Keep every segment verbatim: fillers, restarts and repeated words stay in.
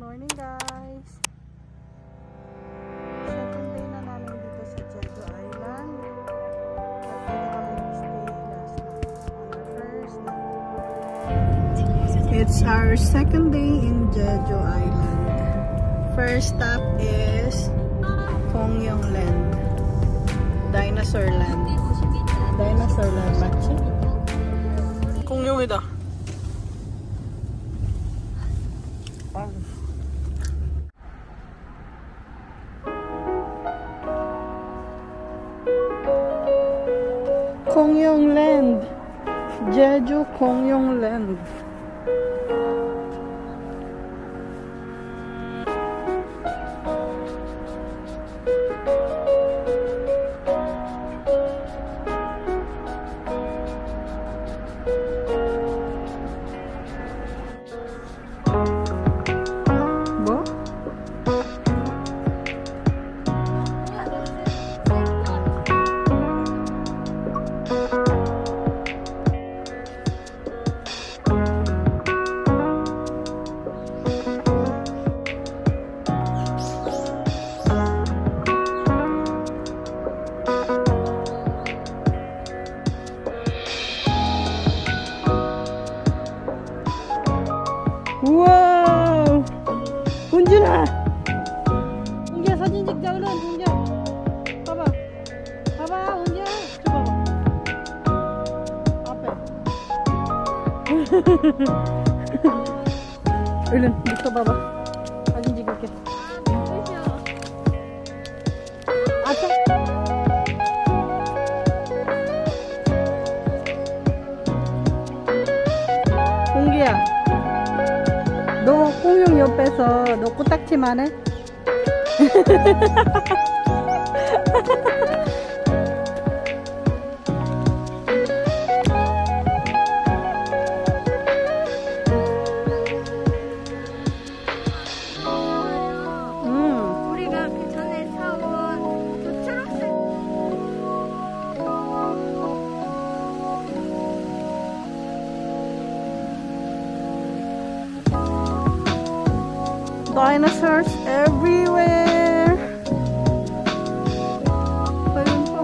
morning guys! Second day na namin dito sa Jeju Island. Nagpunta kami stay last night on our first night. It's our second day in Jeju Island. First stop is Kongyong Land. Dinosaur Land. Dinosaur Land 맞지? 공룡이다. Kongyong Land. Jeju Kongyong Land. 우와! 군준아! 은기야 사진 찍자 얼른 은기야 봐봐 봐봐 은기야 저 봐봐 앞에 얼른 밑에 봐봐 사진 찍을게 아차 은기야 너 공룡 옆에서 너 코딱지만 해? 음. 우리가 그 전에 사온 그 초록색 Dinosaurs everywhere. Ayun pa.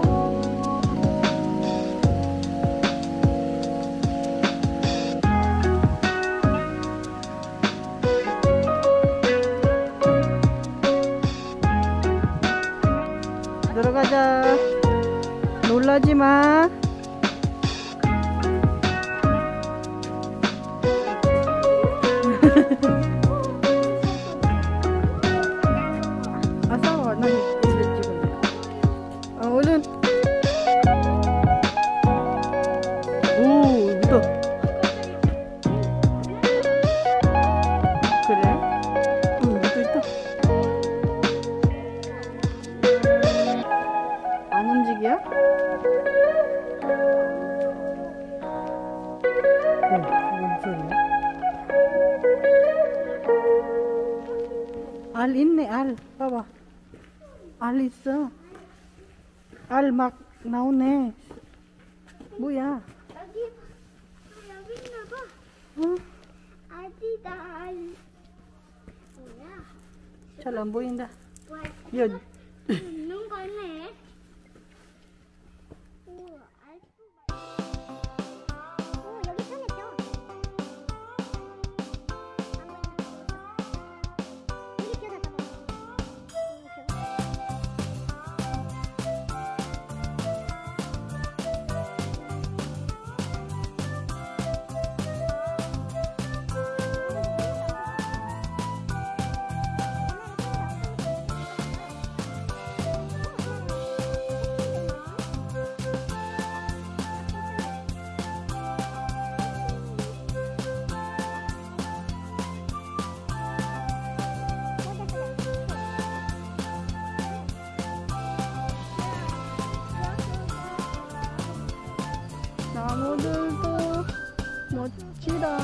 들어가자. 놀라지 마. 얼른. 오, 믿어. 그래? 응, 믿어 있다. 안 움직여? 어, 뭔 소리야? 알 있네, 알. 봐봐. 알 있어. 알 막 나오네. 뭐야? 여기 여기 있나봐. 어? 아디다 알. 뭐야? 잘 안 보인다. 와, 여, 있는 거네. 우와, 알수. 오, 여기 편했죠? 여기 껴다 봐봐. 나무들도 멋지다.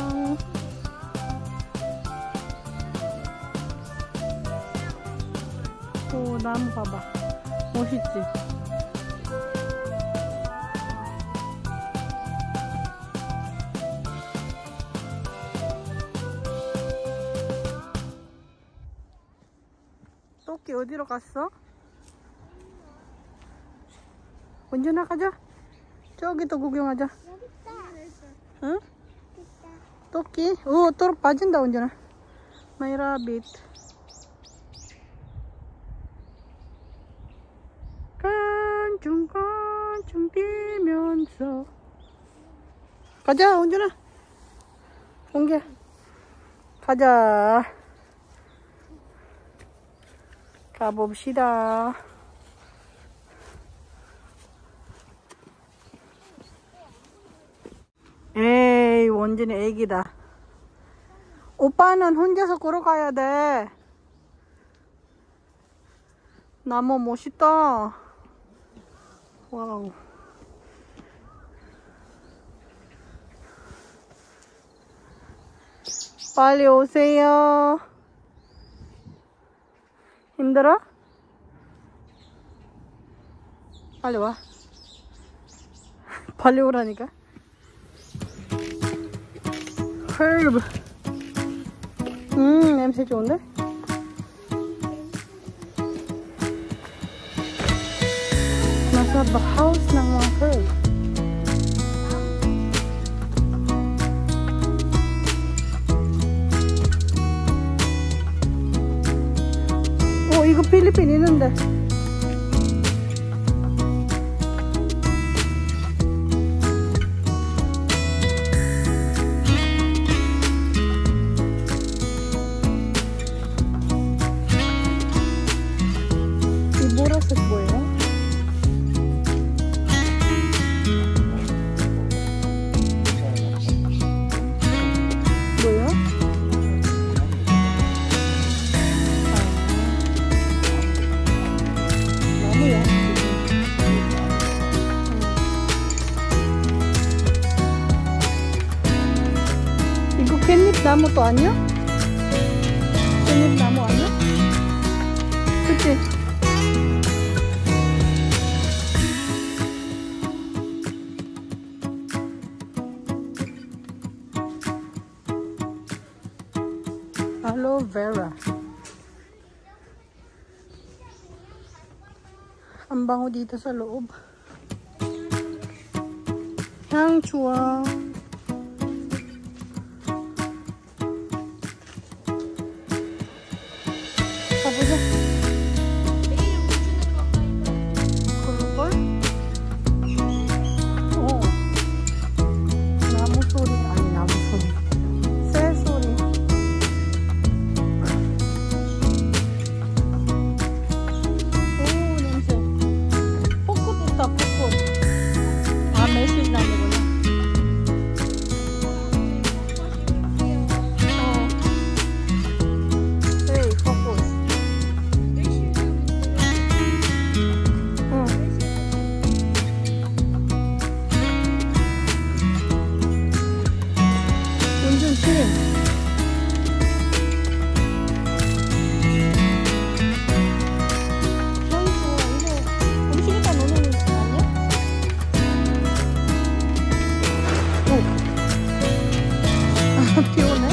오, 나무 봐봐. 멋있지? 토끼 어디로 갔어? 운전아 가자. 저기 또 구경하자. 여기 있다. 응? 있다. 토끼? 오, 또 빠진다 운전아. My rabbit. 깐중깐중 뛰면서 가자 운전아. 공개 가자. 가봅시다. 에이 원진이 애기다. 오빠는 혼자서 걸어가야 돼. 나무 멋있다. 와우. 빨리 오세요. 힘들어? 빨리 와. 빨리 오라니까. herb. 음, 냄새 좋은데? Nasa house ng mga herb. 오, 이거 필리핀 있는데. 이 보라색 뭐예요? 뭐야? 나무야. 이거 깻잎 나무도 아니야? 깻잎 나무 아니야? 그치? Aloe vera. Ang bango dito sa loob. Ang chua. 가보자. 그럴걸? 어. 나무 소리 아니 나무 소리. 새 소리. 매실 나무구나. 어. 에이, 포커스. 응. 운전 심. 비 오네?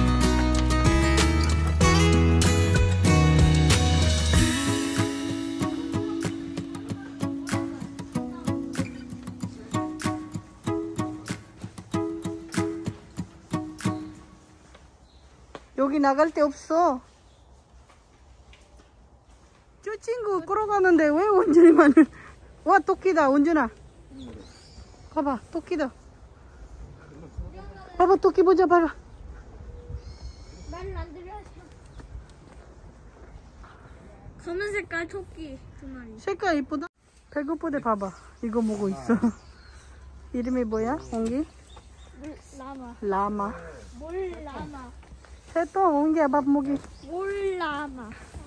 여기 나갈 데 없어. 저 친구 끌어가는데 왜 원준이만. 와, 토끼다 원준아. 봐봐, 토끼다. 봐봐, 토끼 보자, 봐봐. 말은 안 들려서. 검은 색깔 토끼 두 마리. 색깔 이쁘다. 배고프대. 봐봐, 이거 먹고 있어. 이름이 뭐야? 옹기? 물 라마. 라마. 몰 라마. 새똥 옹기야 밥 먹이. 몰 라마.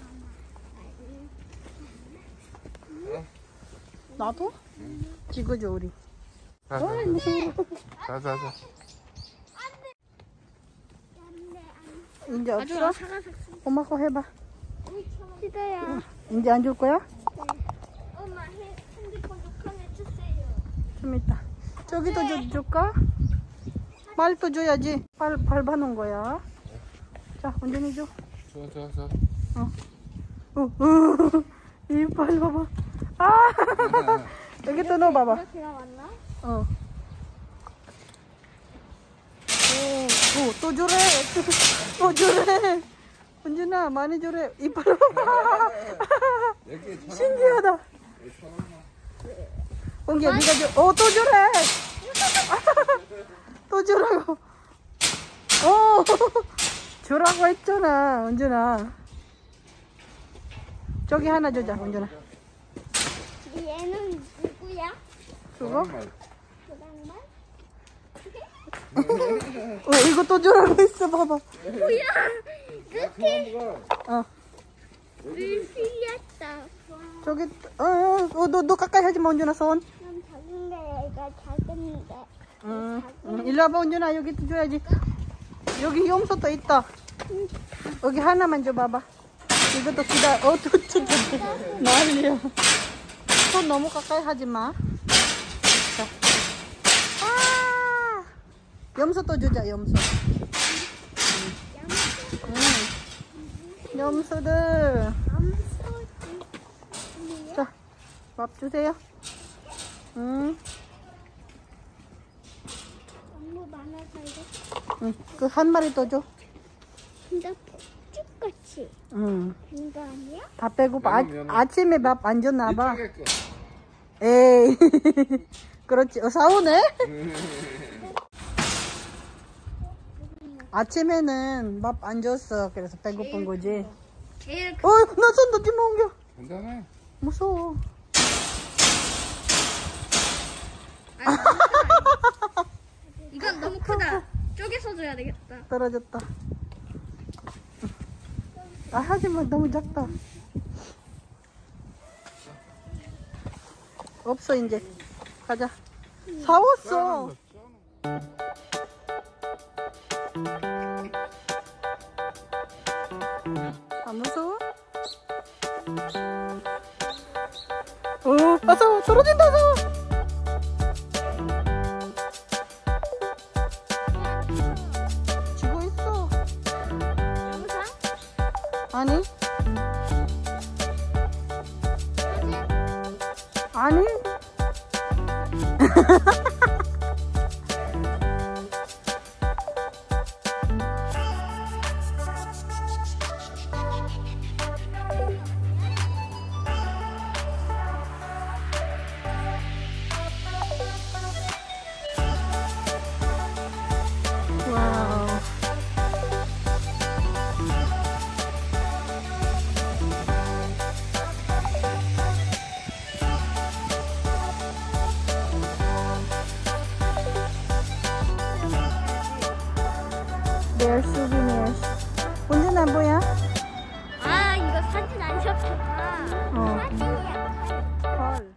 나도? 찍어줘 우리. 자, 어, 무서워. 자, 자, 자. 이제 없어? 엄마 거 해봐. 시다야. 이제 안 줄 거야? 엄마 핸드폰 녹화해 주세요. 좀 이따. 저기도 줘, 줄까? 말도 줘야지. 발, 밟아놓은 거야. 자, 운전해 줘. 좋아, 좋아, 좋아. 어. 어, 어. 이빨 봐봐. 아! 여기 또 넣어봐봐. 이렇게 나왔나? 어. 오, 오, 또 주래. 또, 또 주래. 은준아, 많이 주래. 이빨 봐봐. 신기하다. 은기야, 니가 줘. 어, 또 주래. 또 주라고. 오, 주라고 했잖아, 은준아. 저기 하나 주자, 은준아. 얘는 누구야? 그거? 그랑말? 어, 이거 또 주라고 했어, 봐봐. 뭐야? 이렇게 어, 물필렸다. 저기, 어, 어, 어, 너, 너 가까이 하지 마, 은준아, 손. 난 작은데 얘가 작은데. 응, 응, 일로 와봐, 은준아, 여기 또 줘야지. 여기 염소 또 있다. 여기 하나만 줘봐봐. 이것도 기다, 어, 또, 또, 또, 또. 난리야. 손 너무 가까이 하지 마. 자. 아! 염소 또 주자, 염소. 응. 염소들. 자, 밥 주세요. 응. 너무 많아서 이거 응. 그 한 마리 더 줘. 진짜 폭죽같이 응. 된 거 아니야? 다 배고파. 아, 아침에 밥 안 줬나 봐. 이쪽에 거. 에이. 그렇지. 어, 싸우네? 아침에는 밥 안 줬어. 그래서 배고픈 거지. 제일 어, 나 손 넣지 마, 옮겨. 괜찮아. 무서워. 이건 너무 크다. 쪼개서 줘야 되겠다. 떨어졌다. 아, 하지마. 너무 작다. 없어, 이제. 가자. 사왔어. 안 무서워? 오, 아싸, 떨어진다, 아싸. 지고 있어. 영상? 아니? 아니? 와우. They're souvenirs. 은준아 뭐야? 아 이거 사진 안 셨잖아. 어. 사진이야. 헐.